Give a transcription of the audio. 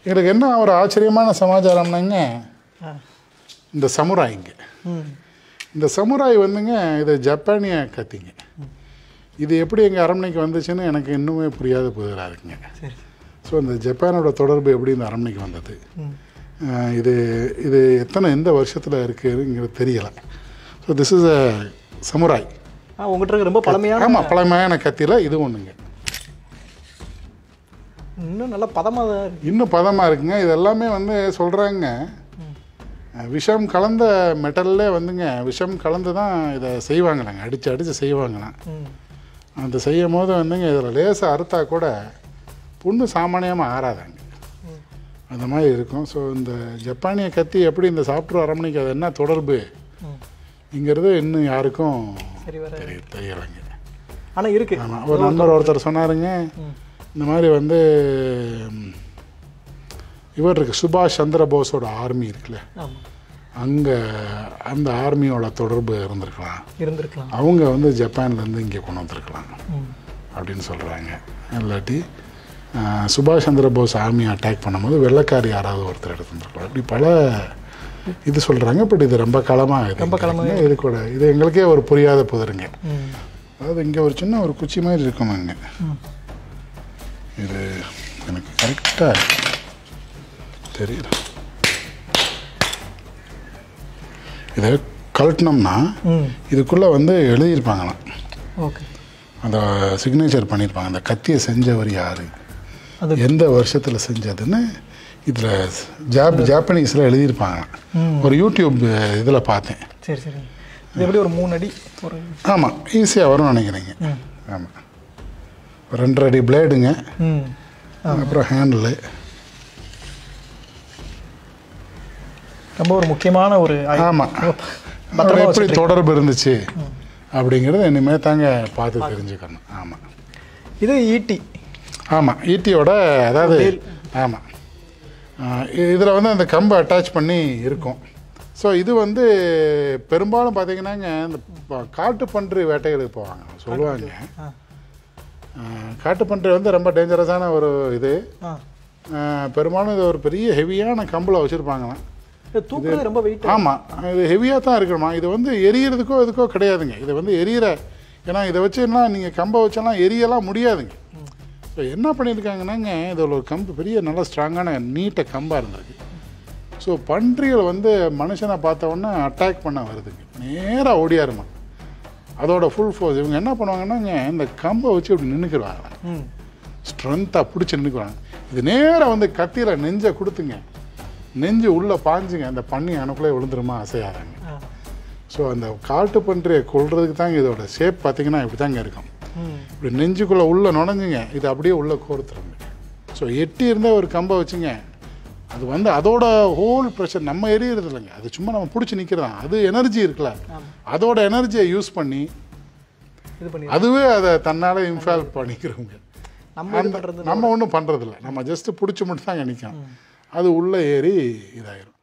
எனக்கு என்ன ஒரு ஆச்சரியமான சமாச்சாரம்னாங்க, இந்த சமுராய்ங்க, இந்த சமுராய் வந்துங்க இது ஜப்பானிய கத்திங்க. இது எப்படி எங்கள் அரண்மனைக்கு வந்துச்சுன்னு எனக்கு இன்னுமே புரியாத புதிராக இருக்குங்க. ஸோ இந்த ஜப்பானோட தொடர்பு எப்படி இந்த அரண்மனைக்கு வந்தது, இது இது எந்த வருஷத்தில் இருக்குதுங்கிறது தெரியலை. So this is a samurai. உங்கள்கிட்ட ரொம்ப பழமையான, ஆமாம், பழமையான கத்தியில் இது ஒன்றுங்க. இன்னும் நல்லா பதமாக தான் இன்னும் பதமாக இருக்குங்க. இது எல்லாமே வந்து சொல்கிறாங்க விஷம் கலந்த மெட்டல்லே வந்துங்க, விஷம் கலந்து தான் இதை செய்வாங்களாங்க, அடித்து செய்வாங்களாம். அந்த செய்யும் போது வந்துங்க இதில் லேசாக அறுத்தா கூட புண்ணு சாமானியமாக ஆறாதாங்க, அந்த மாதிரி இருக்கும். ஸோ இந்த ஜப்பானிய கத்தி எப்படி இந்த சாஃப்ட்வேர் அரண்மனைக்கு அது என்ன தொடர்பு இங்கிறது இன்னும் யாருக்கும் தெரியலைங்க. ஆனால் இருக்குது. ஆமாம், ஒரு நண்பர் ஒருத்தர் சொன்னாருங்க, இந்த மாதிரி வந்து இவர் இருக்குது சுபாஷ் சந்திர போஸோட ஆர்மி இருக்குல்ல, அங்கே அந்த ஆர்மியோட தொடர்பு இருந்திருக்கலாம், அவங்க வந்து ஜப்பான்லேருந்து இங்கே கொண்டு வந்திருக்கலாம் அப்படின்னு சொல்கிறாங்க. இல்லாட்டி சுபாஷ் சந்திர போஸ் ஆர்மி அட்டாக் பண்ணும்போது வெள்ளைக்காரி யாராவது ஒருத்தர் எடுத்துருக்கலாம், இப்படி பல இது சொல்கிறாங்க. பட் இது ரொம்ப காலமாக இது கூட இது எங்களுக்கே ஒரு புரியாத புதருங்க. அதாவது இங்கே ஒரு சின்ன ஒரு குச்சி மாதிரி இருக்குமாங்க, இது எனக்கு கரெக்டாக தெரியல. இதை கழட்டினோம்னா இதுக்குள்ளே வந்து எழுதியிருப்பாங்களாம், அந்த சிக்னேச்சர் பண்ணியிருப்பாங்க, அந்த கத்தியை செஞ்சவர் யார், எந்த வருஷத்தில் செஞ்சதுன்னு இதில் ஜாப்பனீஸில் எழுதியிருப்பாங்களாம். ஒரு யூடியூப் இதில் பார்த்தேன். சரி சரி, இது எப்படி ஒரு 3 அடி ஒரு, ஆமாம், ஈஸியாக வரும்னு நினைக்கிறீங்க. ஆமாம், 2.5 அடி பிளேடுங்க, அப்புறம் ஹேண்டில். ரொம்ப ஒரு முக்கியமான ஒரு, ஆமாம், எப்படி தொடர்பு இருந்துச்சு அப்படிங்கிறது இனிமேல் தாங்க பார்த்து தெரிஞ்சுக்கணும். ஆமாம், இது ஈட்டி. ஆமாம், ஈட்டியோட அதாவது ஆமாம் இதில் வந்து அந்த கம்பை அட்டாச் பண்ணி இருக்கும். ஸோ இது வந்து பெரும்பாலும் பார்த்தீங்கன்னாங்க இந்த காட்டுப்பன்றி வேட்டைகளுக்கு போவாங்க சொல்லுவாங்க. காட்டுப்பன்றி வந்து ரொம்ப டேஞ்சரஸான ஒரு இது. பெரும்பாலும் இது ஒரு பெரிய ஹெவியான கம்பில் வச்சுருப்பாங்களாம். ரொம்ப வெயிட். ஆமாம், இது ஹெவியாக தான் இருக்கணுமா. இது வந்து எரியறதுக்கோ இதுக்கோ கிடையாதுங்க. இது வந்து எரியிற, ஏன்னா இதை வச்சுன்னா நீங்கள் கம்பை வச்செல்லாம் எரியலாம் முடியாதுங்க. ஸோ என்ன பண்ணியிருக்காங்கன்னாங்க, இதில் ஒரு கம்பு பெரிய நல்ல ஸ்ட்ராங்கான நீட்ட கம்பாக இருந்திருக்கு. ஸோ பன்றிகள் வந்து மனுஷனை பார்த்தோன்னா அட்டாக் பண்ண வருதுங்க, நேராக ஓடியாருமா. அதோட ஃபுல் ஃபோர்ஸ் இவங்க என்ன பண்ணுவாங்கன்னாங்க, இந்த கம்பை வச்சு இப்படி நின்றுக்குறாங்க, ஸ்ட்ரென்த்தாக பிடிச்சி நின்றுக்குறாங்க. இது நேராக வந்து கத்தியில் நெஞ்சை கொடுத்துங்க, நெஞ்சு உள்ளே பாஞ்சுங்க, அந்த பண்ணி அணுக்குள்ளே விழுந்துருமா அசையாதாங்க. ஸோ அந்த காட்டு பன்றியை கொள்றதுக்கு தாங்க இதோட ஷேப் பார்த்தீங்கன்னா இப்படி தாங்க இருக்கும். இப்படி நெஞ்சுக்குள்ளே உள்ளே நுழைஞ்சுங்க, இது அப்படியே உள்ளே கோர்த்துருங்க. ஸோ எட்டி இருந்தே ஒரு கம்பை வச்சுங்க, அது வந்து அதோட ஹோல் ப்ரெஷர் நம்ம எரியறது இல்லைங்க, அது சும்மா நம்ம பிடிச்சி நிற்கிறதான். அது எனர்ஜி இருக்குல்ல, அதோட எனர்ஜியை யூஸ் பண்ணி அதுவே அதை தன்னால் இன்ஃபால் பண்ணிக்கிறவங்க. நம்ம ஒன்றும் பண்ணுறதில்ல, நம்ம ஜஸ்ட்டு பிடிச்சி மட்டும் தான் நிற்கும், அது உள்ளே ஏறி இதாயிரும்.